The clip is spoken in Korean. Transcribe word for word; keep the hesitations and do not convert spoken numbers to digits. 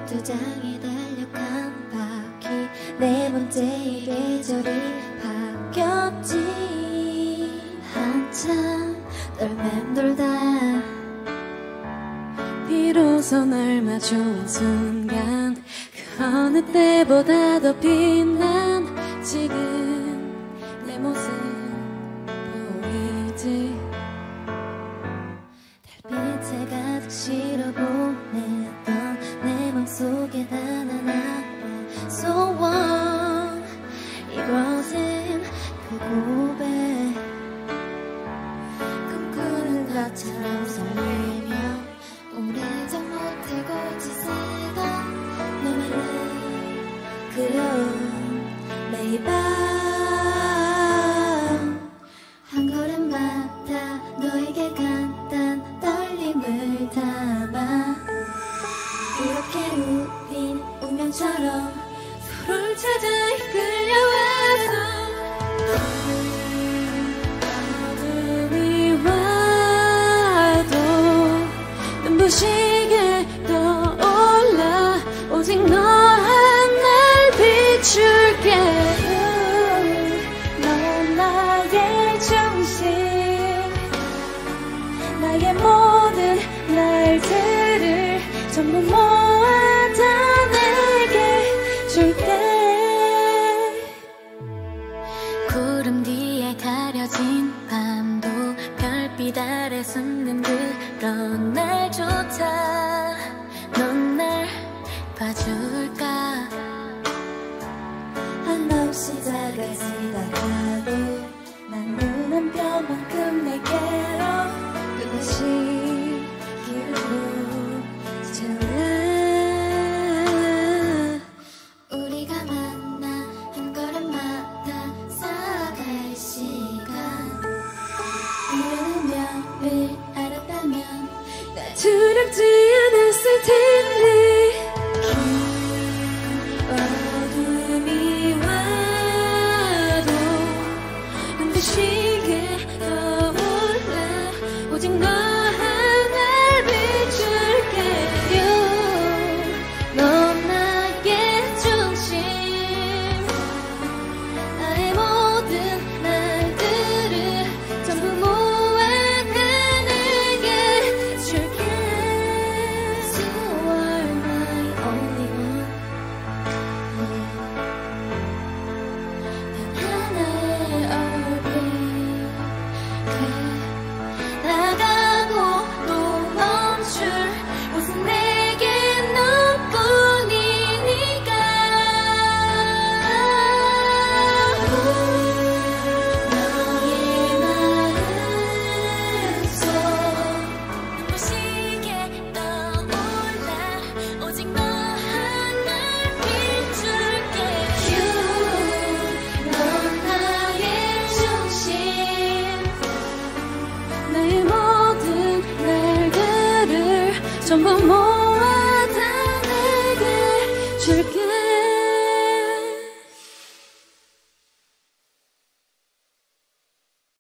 두 장에 달력한 바퀴 네 번째의 계절이 바뀌었지. 한참 널 맴돌다 비로소 널 마주한 순간 그 어느 때보다 더 빛난 지금 내 모습 보이지. 달빛에 가득 실어 보냈던 내 맘속에 단 하나의 소원, 이곳은 그 고백. 꿈꾸는 것처럼 설레며 오래전 못하고 지새던 너만을 그려온 매일 밤 한 걸음마다 너에게 간단 떨림을 담아. 이렇게 우린 운명처럼 서로를 찾아 이끌려와서 어둠이 와도 눈부시게 떠올라. 오직 너 하나를 비출게. 넌 나의 중심, 나의 모든 날들을 전부 모아다 내게 줄게. 구름 뒤에 가려진 밤도 별빛 아래 숨는 그런 날조차 넌 날 봐줄까. 한없이 작아지다가도 난 눈 한 뼘만큼 내게로 끝없이 기울고 지쳐라. 우리가 만나 한 걸음마다 쌓아갈 시간. 이런 운명을 알았다면 나 두렵지 않았을 텐데. 어둠이 와도 눈부시게 떠올라. 오직 너 하나를 비출게. 넌 나의 중심, 나의 모든 날들을 전부 모아다 내게 줄게. So are my only one. 단 하나의 얼굴 나가고 또 멈출 곳은 내게 너뿐이니까. 너의 마음속 눈부시게 떠올라. 오직 너 하나를 비출게. 넌 나의 중심, 나의 모든 날들을 전부 모아